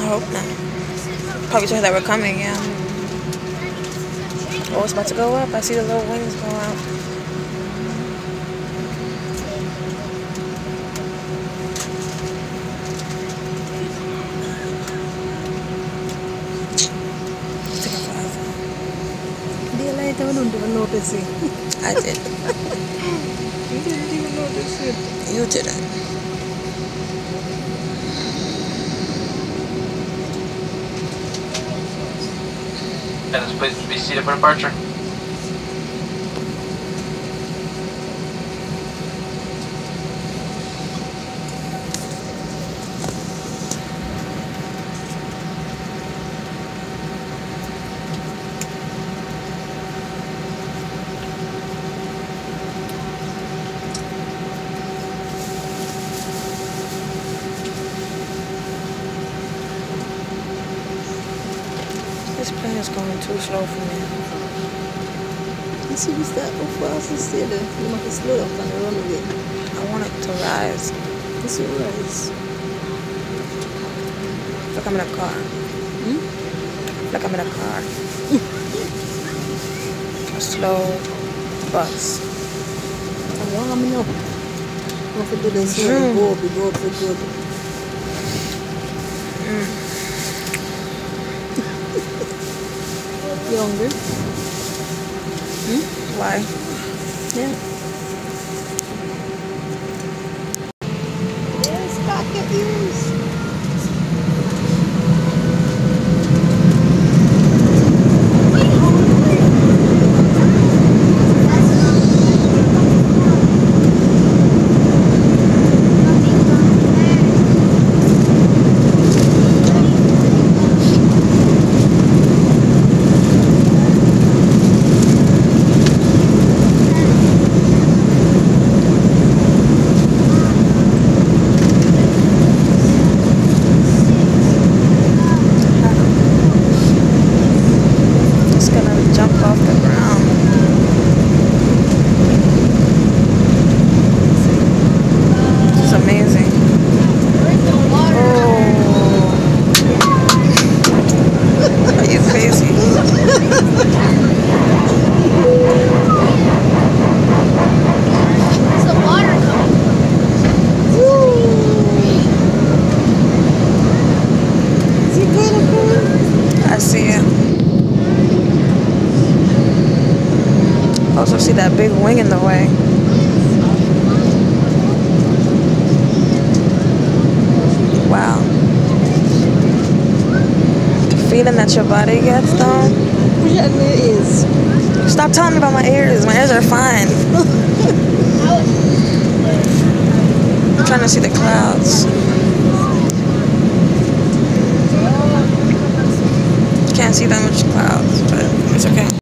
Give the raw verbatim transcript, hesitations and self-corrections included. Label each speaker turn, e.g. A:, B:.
A: I hope not. Probably told her that we're coming, yeah. Oh, it's about to go up. I see the little wings go out.
B: I don't even notice it.
A: I did.
B: You didn't even notice it.
A: You didn't.
C: Attendants, please be seated for departure.
A: This plane is going too slow for me.
B: You see, we start how fast instead. You must slow down and run away.
A: I want it to rise.
B: It's will rise.
A: Like I'm in a car.
B: Hmm?
A: Like I'm in a car. A slow bus.
B: How long am I now? What to do this? We go, we go, we go.
A: Mm.
B: You hungry?
A: Hmm? Why?
B: Yeah. Yes, cock your ears.
A: Also see that big wing in the way. Wow. The feeling that your body gets though.
B: Yeah, it is.
A: Stop telling me about my ears. My ears are fine. I'm trying to see the clouds. Can't see that much clouds, but it's okay.